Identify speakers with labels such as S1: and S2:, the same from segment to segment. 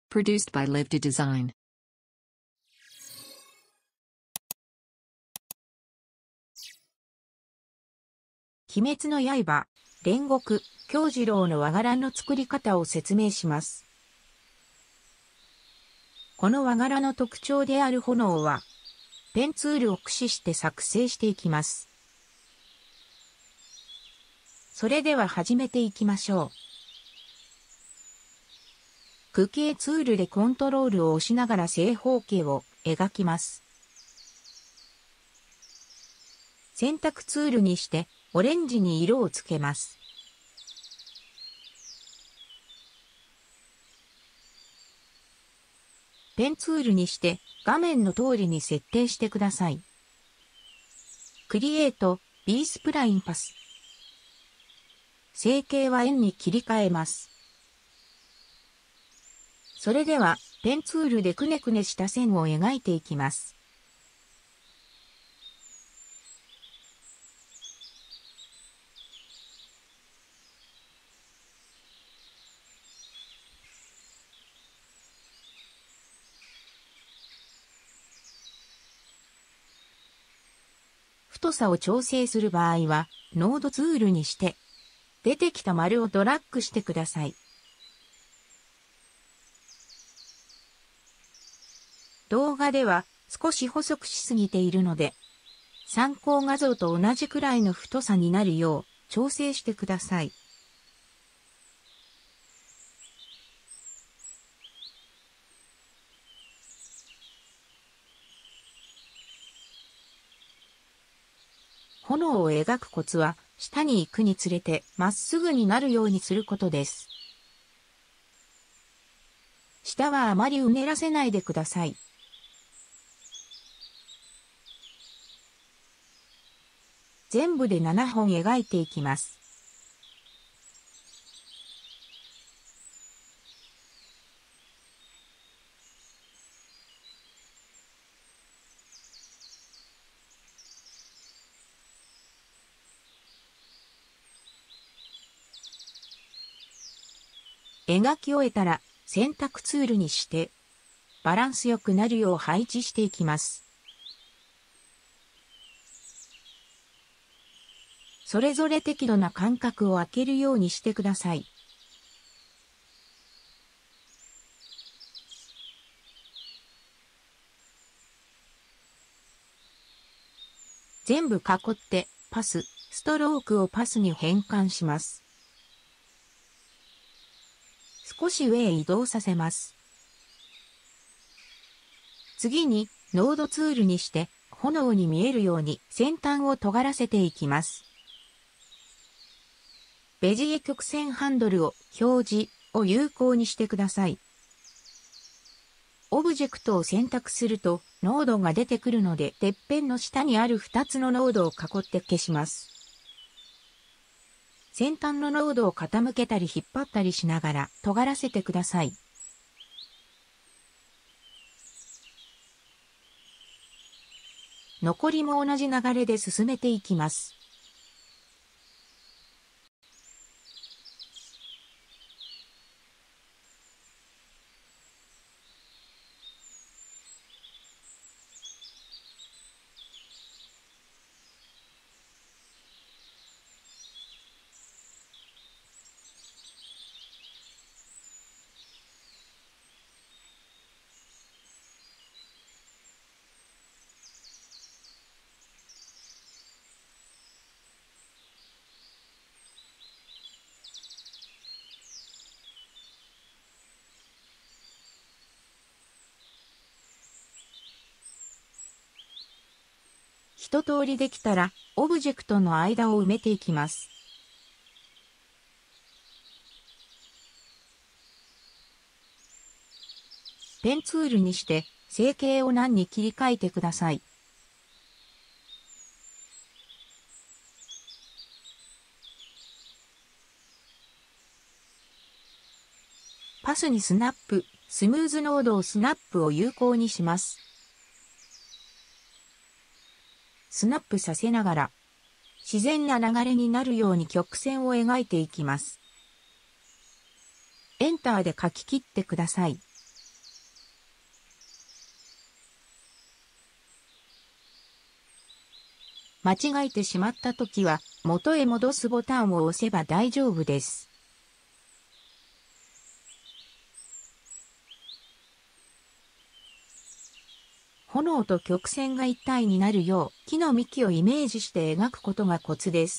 S1: Produced by Live to Design.
S2: 鬼滅の刃、煉獄、京次郎の和柄の作り方を説明します。この和柄の特徴である炎は、ペンツールを駆使して作成していきます。それでは始めていきましょう。区形ツールでコントロールを押しながら正方形を描きます。選択ツールにしてオレンジに色をつけます。ペンツールにして画面の通りに設定してください。クリエイト、B スプラインパス。成形は円に切り替えます。それではペンツールでくねくねした線を描いていきます。太さを調整する場合は、ノードツールにして、出てきた丸をドラッグしてください。動画では少し細くしすぎているので、参考画像と同じくらいの太さになるよう調整してください。炎を描くコツは、下に行くにつれてまっすぐになるようにすることです。下はあまりうねらせないでください。全部で7本描いていきます。描き終えたら選択ツールにしてバランスよくなるよう配置していきます。それぞれ適度な間隔を空けるようにしてください。全部囲ってパス、ストロークをパスに変換します。少し上へ移動させます。次にノードツールにして炎に見えるように先端を尖らせていきます。ベジエ曲線ハンドルを表示を有効にしてください。オブジェクトを選択するとノードが出てくるのでてっぺんの下にある2つのノードを囲って消します。先端のノードを傾けたり引っ張ったりしながら尖らせてください。残りも同じ流れで進めていきます。一通りできたら、オブジェクトの間を埋めていきます。ペンツールにして、成形を何に切り替えてください。パスにスナップ、スムーズノードをスナップを有効にします。スナップさせながら、自然な流れになるように曲線を描いていきます。エンターで書き切ってください。 間違えてしまったときは、元へ戻すボタンを押せば大丈夫です。炎と曲線が一体になるよう、木の幹をイメージして描くことがコツです。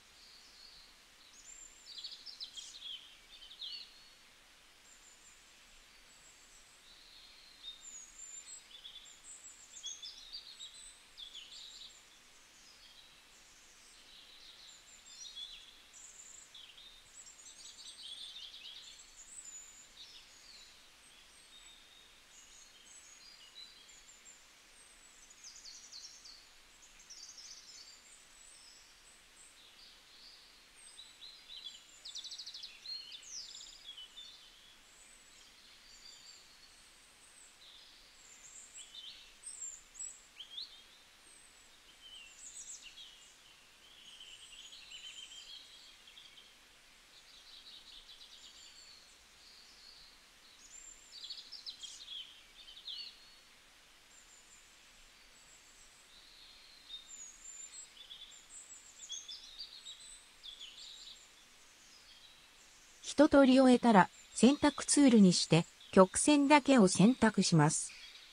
S2: 一通り終えたら選択ツールにして曲線だけを選択します。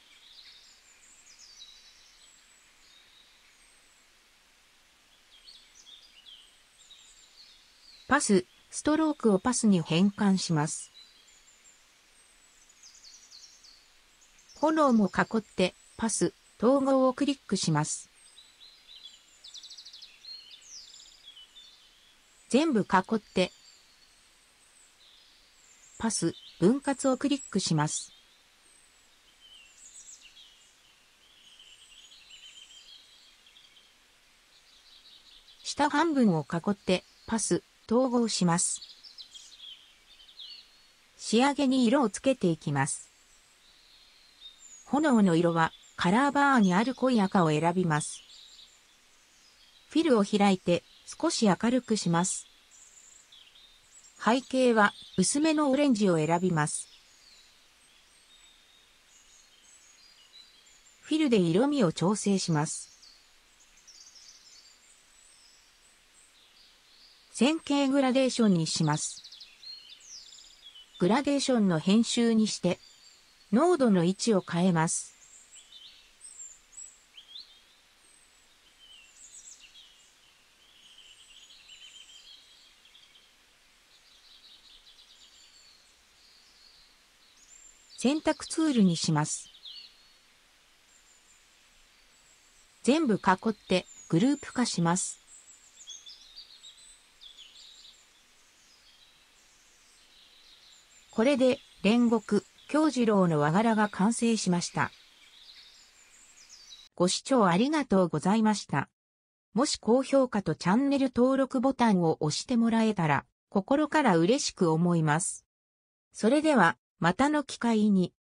S2: パス、ストロークをパスに変換します。炎も囲ってパス、統合をクリックします。全部囲ってパス、分割をクリックします。下半分を囲ってパス、統合します。仕上げに色をつけていきます。炎の色はカラーバーにある濃い赤を選びます。フィルを開いて少し明るくします。背景は薄めのオレンジを選びます。フィルで色味を調整します。線形グラデーションにします。グラデーションの編集にして、濃度の位置を変えます。選択ツールにします。全部囲ってグループ化します。これで煉獄杏寿郎の和柄が完成しました。ご視聴ありがとうございました。もし高評価とチャンネル登録ボタンを押してもらえたら心から嬉しく思います。それではまたの機会に。